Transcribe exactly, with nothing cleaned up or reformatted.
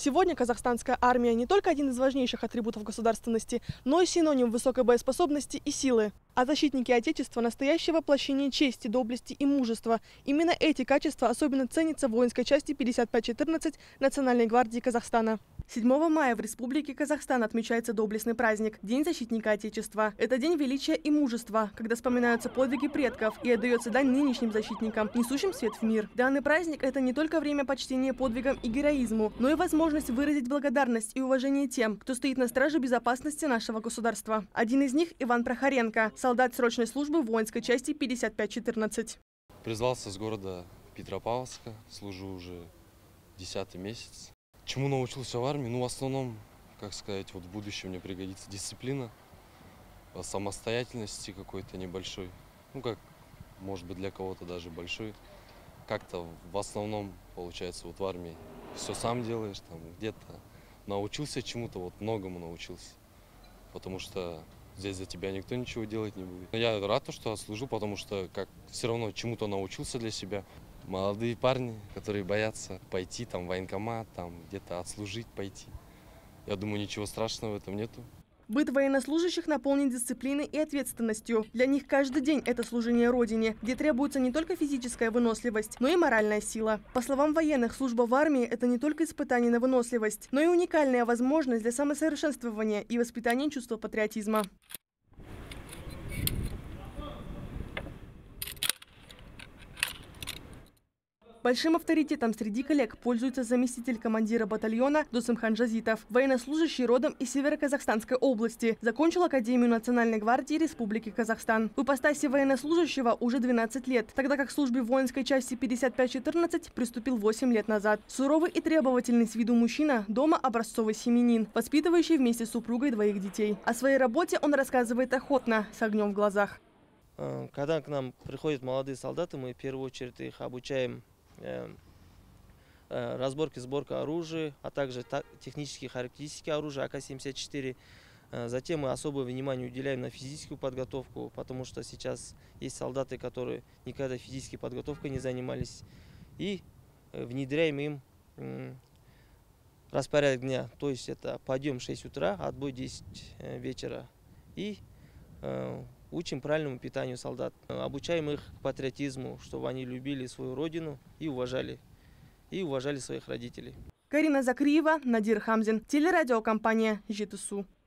Сегодня казахстанская армия не только один из важнейших атрибутов государственности, но и синоним высокой боеспособности и силы. А защитники Отечества – настоящее воплощение чести, доблести и мужества. Именно эти качества особенно ценятся в воинской части пятьдесят пять четырнадцать Национальной гвардии Казахстана. седьмого мая в Республике Казахстан отмечается доблестный праздник – День защитника Отечества. Это день величия и мужества, когда вспоминаются подвиги предков и отдается дань нынешним защитникам, несущим свет в мир. Данный праздник – это не только время почтения подвигам и героизму, но и возможность выразить благодарность и уважение тем, кто стоит на страже безопасности нашего государства. Один из них – Иван Прохоренко, солдат срочной службы в воинской части пятьдесят пять четырнадцать. Призвался с города Петропавловска, служу уже десятый месяц. Чему научился в армии? Ну, в основном, как сказать, вот в будущем мне пригодится дисциплина, самостоятельности какой-то небольшой, ну, как, может быть, для кого-то даже большой. Как-то в основном, получается, вот в армии все сам делаешь, там, где-то научился чему-то, вот многому научился, потому что здесь за тебя никто ничего делать не будет. Я рад, что служу, потому что как все равно чему-то научился для себя. Молодые парни, которые боятся пойти там в военкомат, там где-то отслужить, пойти. Я думаю, ничего страшного в этом нету. Быт военнослужащих наполнен дисциплиной и ответственностью. Для них каждый день это служение Родине, где требуется не только физическая выносливость, но и моральная сила. По словам военных, служба в армии – это не только испытание на выносливость, но и уникальная возможность для самосовершенствования и воспитания чувства патриотизма. Большим авторитетом среди коллег пользуется заместитель командира батальона Досымхан Жазитов, военнослужащий родом из Северо-Казахстанской области. Закончил Академию Национальной гвардии Республики Казахстан. В ипостаси военнослужащего уже двенадцать лет, тогда как к службе в воинской части пятьдесят пять четырнадцать приступил восемь лет назад. Суровый и требовательный с виду мужчина, дома образцовый семьянин, воспитывающий вместе с супругой двоих детей. О своей работе он рассказывает охотно, с огнем в глазах. Когда к нам приходят молодые солдаты, мы в первую очередь их обучаем разборки, сборка оружия, а также технические характеристики оружия А К семьдесят четыре. Затем мы особое внимание уделяем на физическую подготовку, потому что сейчас есть солдаты, которые никогда физической подготовкой не занимались. И внедряем им распорядок дня, то есть это подъем в шесть утра, отбой десять вечера. И учим правильному питанию солдат. Обучаем их патриотизму, чтобы они любили свою родину и уважали, и уважали своих родителей. Карина Закриева, Надир Хамзин, телерадиокомпания Жетысу.